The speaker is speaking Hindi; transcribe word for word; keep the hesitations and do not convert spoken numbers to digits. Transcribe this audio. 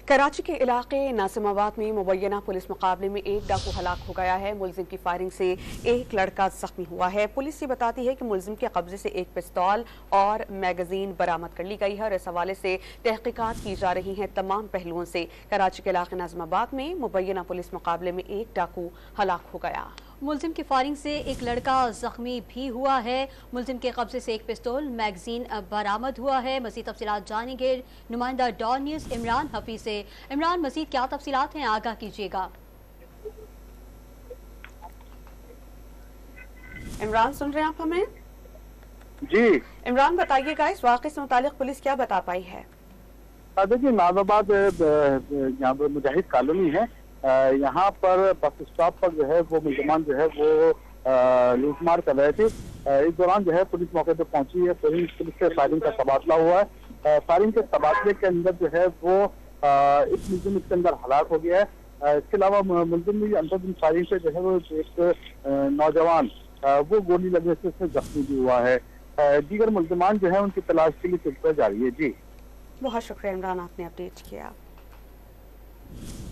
कराची के इलाके नासिमाबाद में मुबैना पुलिस मुकाबले में एक डाकू हलाक हो गया है। मुलजिम की फायरिंग से एक लड़का जख्मी हुआ है। पुलिस ये बताती है कि मुलजिम के कब्जे से एक पिस्तौल और मैगजीन बरामद कर ली गई है और इस हवाले से तहकीकात की जा रही हैं तमाम पहलुओं से। कराची के इलाके नासिमाबाद में मुबैना पुलिस मुकाबले में एक डाकू हलाक हो गया। मुलजिम की फायरिंग से एक लड़का जख्मी भी हुआ है। मुलजिम के कब्जे से एक पिस्तौल मैगजीन बरामद हुआ है। मजीद तफसीलात जानेंगे नुमाइंदा डॉन न्यूज़ इमरान हफीज से। इमरान, मजीद क्या तफसीलात हैं, आगाह कीजिएगा। इमरान, सुन रहे हैं आप हमें? जी इमरान, बताइएगा इस वाक़े से मुतालिक पुलिस क्या बता पाई है? देखिए, नाज़ाबाद यहाँ पर मुजाहिद कॉलोनी है। यहाँ पर बस स्टॉप पर जो है वो मुलजमान जो है वो लूटमार कर रहे थे। इस दौरान जो है पुलिस मौके पर पहुंची है। पुलिस से फायरिंग का तबादला हुआ है। फायरिंग के तबादले के अंदर जो है वो इस मुलजिम इसके अंदर हलाक हो गया है। इसके अलावा मुलजिम भी अंदर फायरिंग से जो है वो एक नौजवान वो गोली लगने से उसमें जख्मी भी हुआ है। दीगर मुलजमान जो है उनकी तलाश के लिए चुप जारी है। जी बहुत शुक्रिया इमरान, आपने अपडेट किया।